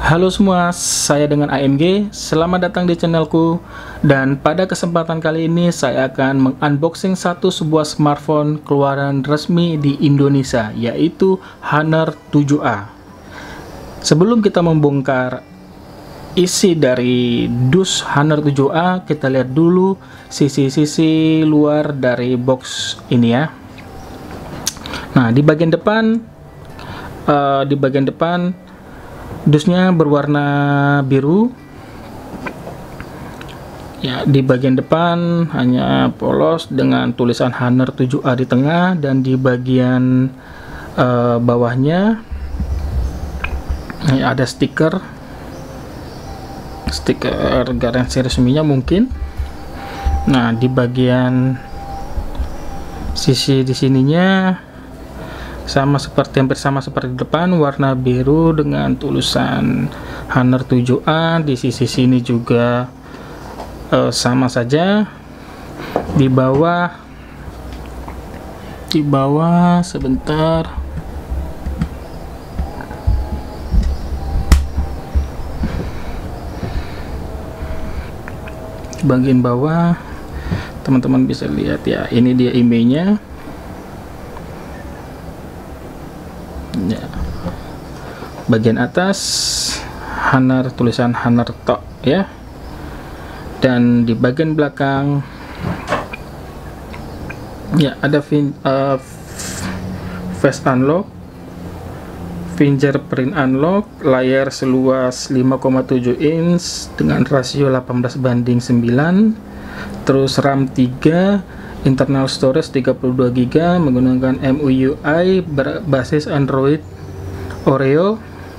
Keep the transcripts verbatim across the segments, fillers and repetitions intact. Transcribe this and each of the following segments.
Halo semua, saya dengan A M G. Selamat datang di channelku. Dan pada kesempatan kali ini saya akan mengunboxing satu sebuah smartphone keluaran resmi di Indonesia, yaitu Honor tujuh A. Sebelum kita membongkar isi dari dus Honor tujuh A, kita lihat dulu sisi-sisi luar dari box ini ya. Nah, di bagian depan uh, di bagian depan dusnya berwarna biru ya. Di bagian depan hanya polos dengan tulisan Honor tujuh A di tengah, dan di bagian uh, bawahnya ya, ada stiker stiker garansi resminya mungkin. Nah, di bagian sisi di sininya sama seperti hampir sama seperti depan, warna biru dengan tulisan Honor tujuh A. Di sisi sini juga eh, sama saja. Di bawah di bawah sebentar, di bagian bawah teman-teman bisa lihat ya, ini dia emailnya ya. Bagian atas Honor, tulisan Honor Tok ya, dan di bagian belakang ya ada fin, uh, face unlock, fingerprint unlock, layar seluas lima koma tujuh inch dengan rasio delapan belas banding sembilan, terus RAM tiga, internal storage tiga puluh dua giga menggunakan M U I berbasis Android Oreo.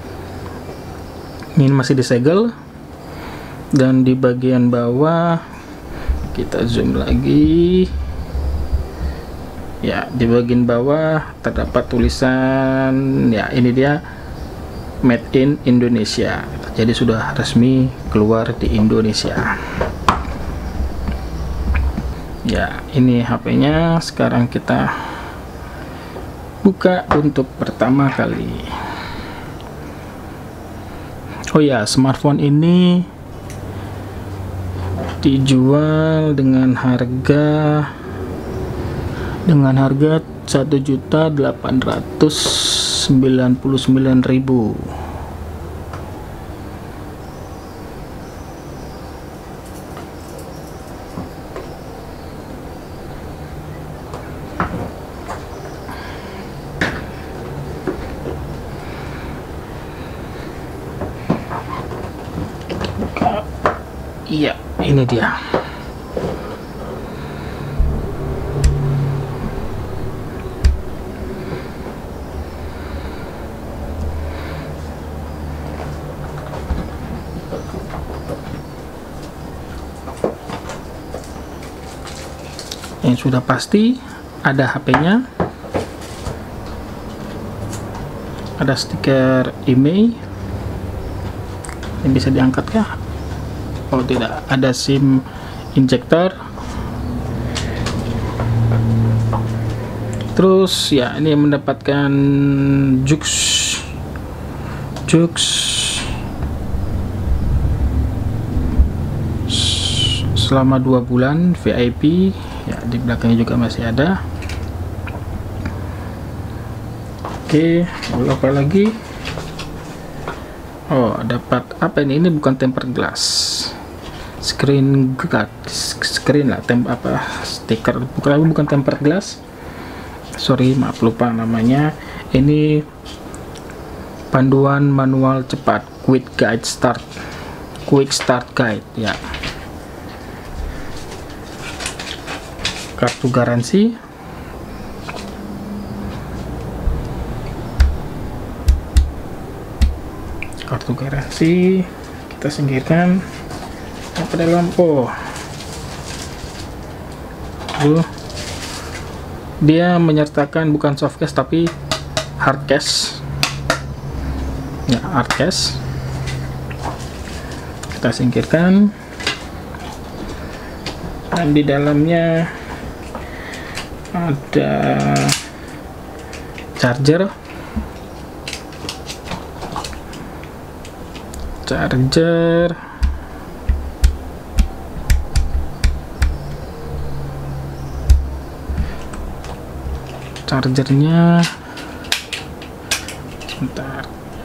Ini masih disegel. Dan di bagian bawah kita zoom lagi ya, di bagian bawah terdapat tulisan ya, ini dia Made in Indonesia. Jadi sudah resmi keluar di Indonesia ya. Ini H P-nya, sekarang kita buka untuk pertama kali. Oh ya, smartphone ini dijual dengan harga dengan harga satu juta delapan ratus sembilan puluh sembilan ribu. Iya, ini dia. Yang sudah pasti ada H P-nya, ada stiker email. Ini bisa diangkat kah? Oh tidak, ada SIM injector. Terus ya, ini mendapatkan Jux Jux selama dua bulan V I P ya. Di belakangnya juga masih ada. Oke, lalu apa lagi? Oh, dapat apa ini? Ini bukan tempered glass, screen guard, screen lah, tem apa stiker, bukan bukan tempered glass, sorry, maaf lupa namanya. Ini panduan manual cepat, quick guide start quick start guide ya. Kartu garansi, kartu garansi kita singkirkan. Apa dalam? Oh, tuh dia menyertakan bukan soft case tapi hard case ya, hard case. Kita singkirkan, dan di dalamnya ada charger charger, chargernya sebentar.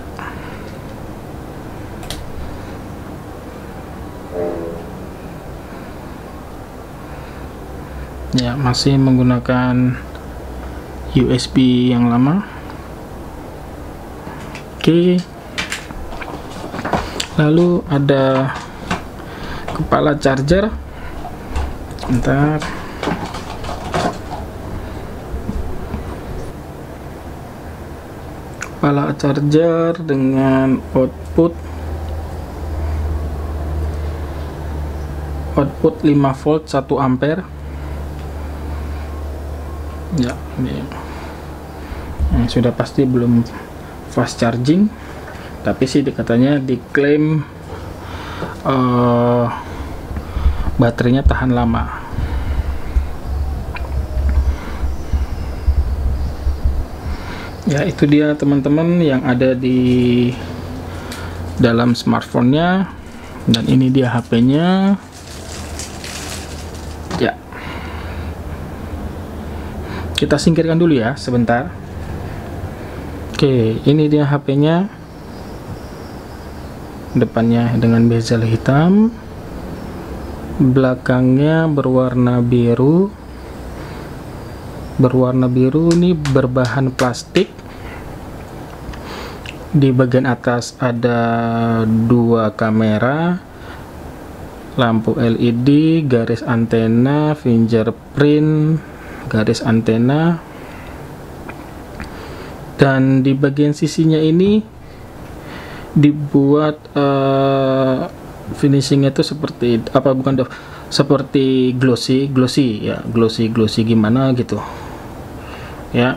Ya, masih menggunakan U S B yang lama. Oke, lalu ada kepala charger. Bentar. Kepala charger dengan output output lima volt satu ampere. Ya, ini yang sudah pasti belum fast charging, tapi sih katanya diklaim uh, baterainya tahan lama. Ya, itu dia teman-teman yang ada di dalam smartphone-nya, dan ini dia H P-nya. Ya, kita singkirkan dulu ya sebentar. Oke, ini dia H P-nya. Depannya dengan bezel hitam, belakangnya berwarna biru. Berwarna biru ini berbahan plastik. Di bagian atas ada dua kamera, lampu L E D, garis antena, fingerprint, garis antena, dan di bagian sisinya ini dibuat uh, finishingnya itu seperti apa, bukan seperti glossy glossy ya, glossy glossy gimana gitu ya.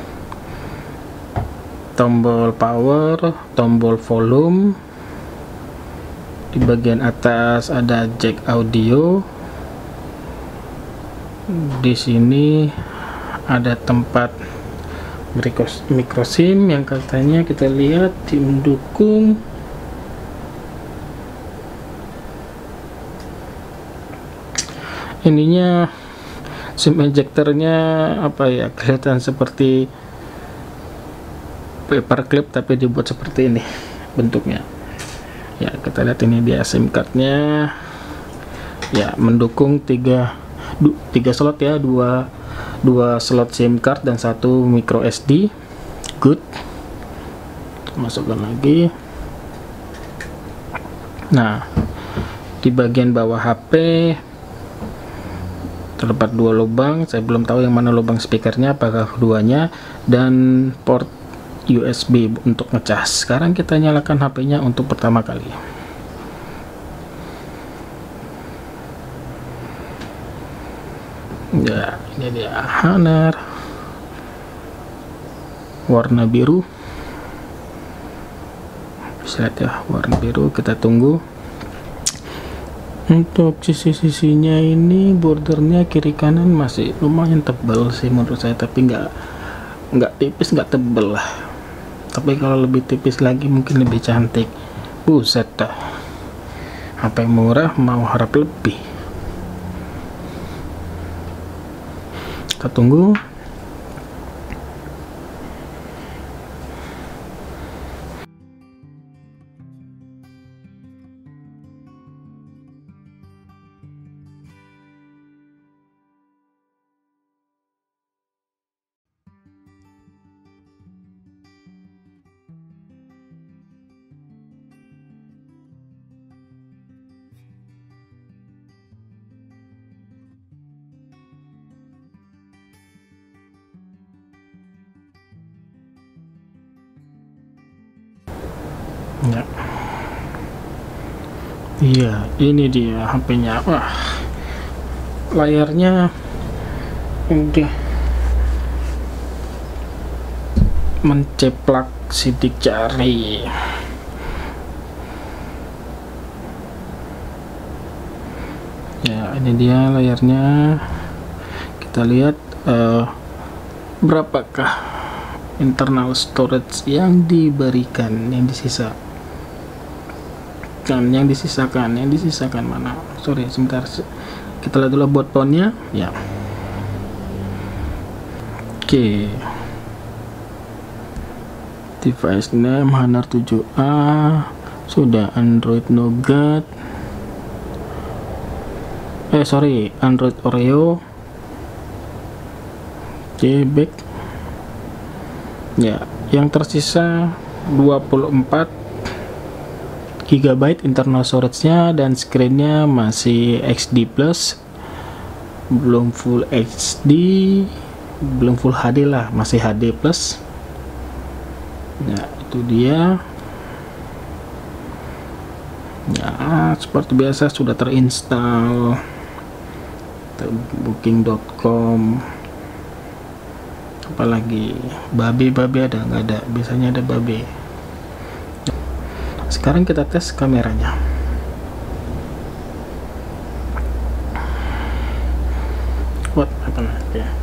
Tombol power, tombol volume, di bagian atas ada jack audio. Di sini ada tempat micro SIM yang katanya kita lihat mendukung ininya. SIM ejectornya apa ya, kelihatan seperti paper clip tapi dibuat seperti ini bentuknya ya. Kita lihat ini dia SIM cardnya ya, mendukung tiga tiga slot ya, dua dua slot SIM card dan satu micro S D. Good, masukkan lagi. Nah, di bagian bawah H P terdapat dua lubang, saya belum tahu yang mana lubang speakernya, apakah keduanya, dan port U S B untuk ngecas. Sekarang kita nyalakan H P-nya untuk pertama kali. Ya, ini dia Honor warna biru. Bisa lihat ya, warna biru. Kita tunggu. Untuk sisi-sisinya ini bordernya kiri kanan masih lumayan tebal sih menurut saya, tapi nggak nggak tipis nggak tebel lah. Tapi kalau lebih tipis lagi mungkin lebih cantik. Buset dah, H P murah mau harap lebih. Kita tunggu. Ya, iya ini dia H P-nya. Wah, layarnya udah menceplak sidik jari. Ya, ini dia layarnya. Kita lihat uh, berapakah internal storage yang diberikan, yang disisa. kan yang disisakan yang disisakan mana, sorry sebentar, kita lihat dulu botnya ya. Oke, okay. Device name Honor tujuh A, sudah Android Nougat, eh sorry Android Oreo. Oke, okay, back ya. Yang tersisa dua puluh empat gigabyte internal storage-nya, dan screen-nya masih X D plus, belum full H D, belum full H D lah, masih H D plus. Nah, itu dia. Ya, seperti biasa sudah terinstall booking dot com. Apalagi babe-babe ada nggak ada? Biasanya ada babe. Sekarang kita tes kameranya. What happened? Oke. Okay.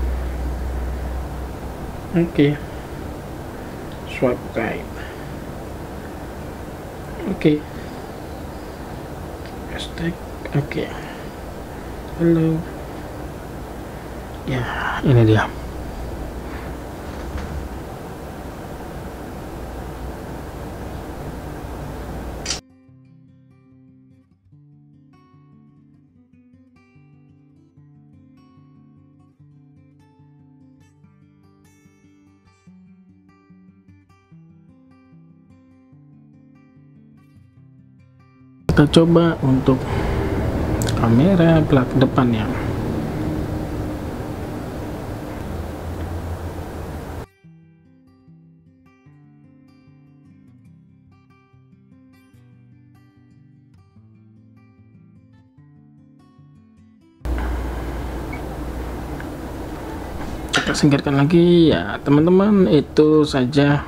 Oke. Okay. Swipe right. Oke. Okay. Hashtag. Oke. Okay. Halo. Ya, ini dia. Kita coba untuk kamera belakang depannya. Kita singkirkan lagi ya teman-teman, itu saja.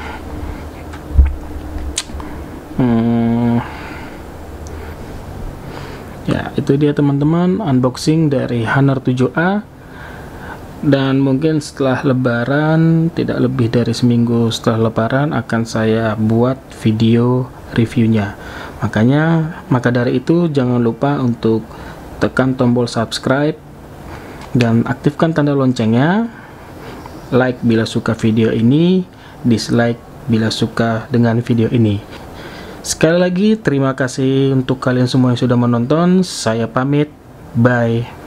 hmm. Ya, itu dia teman-teman unboxing dari Honor tujuh A, dan mungkin setelah lebaran, tidak lebih dari seminggu setelah lebaran, akan saya buat video reviewnya. Makanya maka dari itu jangan lupa untuk tekan tombol subscribe dan aktifkan tanda loncengnya, like bila suka video ini, dislike bila suka dengan video ini. Sekali lagi terima kasih untuk kalian semua yang sudah menonton. Saya pamit, bye.